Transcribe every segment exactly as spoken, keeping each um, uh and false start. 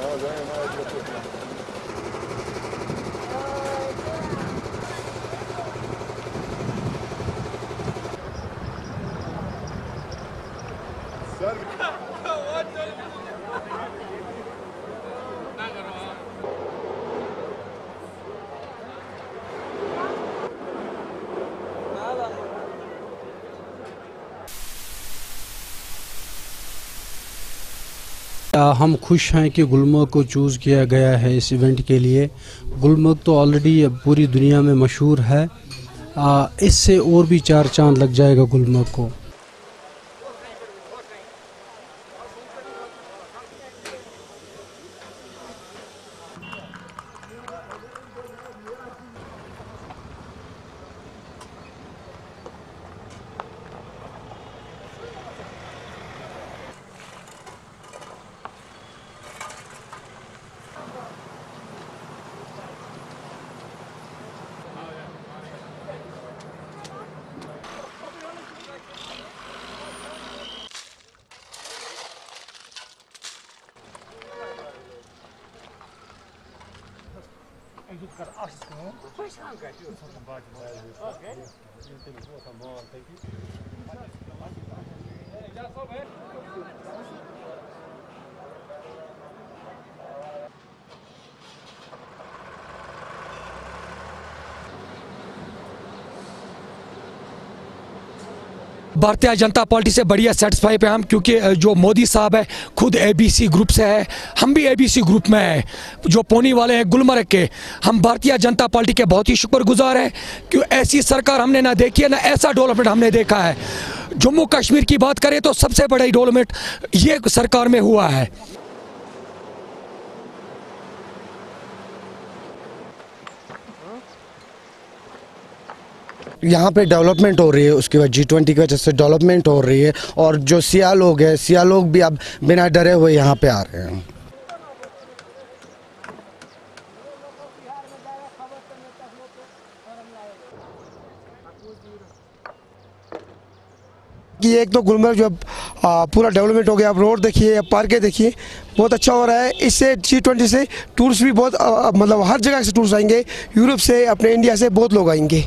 हम खुश हैं कि गुलमर्ग को चूज़ किया गया है इस इवेंट के लिए। गुलमर्ग तो ऑलरेडी पूरी दुनिया में मशहूर है, इससे और भी चार चांद लग जाएगा गुलमर्ग को। भारतीय जनता पार्टी से बढ़िया सेटिस्फाई पे हम, क्योंकि जो मोदी साहब है खुद एबीसी ग्रुप से है, हम भी एबीसी ग्रुप में हैं, जो पोनी वाले हैं गुलमर्ग के। हम भारतीय जनता पार्टी के बहुत ही शुक्रगुजार हैं कि ऐसी सरकार हमने ना देखी है, ना ऐसा डेवलपमेंट हमने देखा है। जम्मू कश्मीर की बात करें तो सबसे बड़ा डेवलपमेंट ये सरकार में हुआ है। यहाँ पे डेवलपमेंट हो रही है, उसकी वजह जी ट्वेंटी की वजह से डेवलपमेंट हो रही है। और जो सिया लोग हैं, सिया लोग भी अब बिना डरे हुए यहाँ पे आ रहे हैं। कि एक तो गुलमर्ग जो पूरा डेवलपमेंट हो गया, अब रोड देखिए, अब पार्कें देखिए, बहुत अच्छा हो रहा है। इससे जी ट्वेंटी से टूरिस्ट भी बहुत आ, मतलब हर जगह से टूरिस्ट आएंगे, यूरोप से, अपने इंडिया से बहुत लोग आएंगे।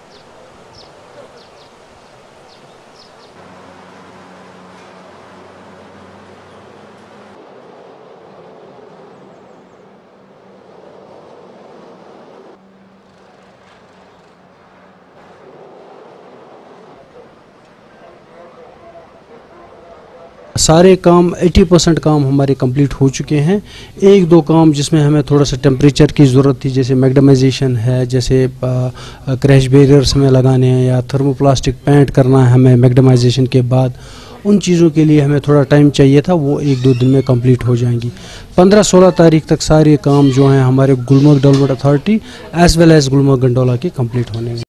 सारे काम अस्सी परसेंट काम हमारे कंप्लीट हो चुके हैं। एक दो काम जिसमें हमें थोड़ा सा टेम्परेचर की ज़रूरत थी, जैसे मैग्नेमाइजेशन है, जैसे क्रैश बैरियर्स में लगाने हैं या थर्मोप्लास्टिक पेंट करना है हमें मैग्नेमाइजेशन के बाद, उन चीज़ों के लिए हमें थोड़ा टाइम चाहिए था, वो एक दो दिन में कंप्लीट हो जाएंगी। पंद्रह सोलह तारीख तक सारे काम जो हैं हमारे Gulmarg development authority as well as Gulmarg gondola के कंप्लीट होने हैं।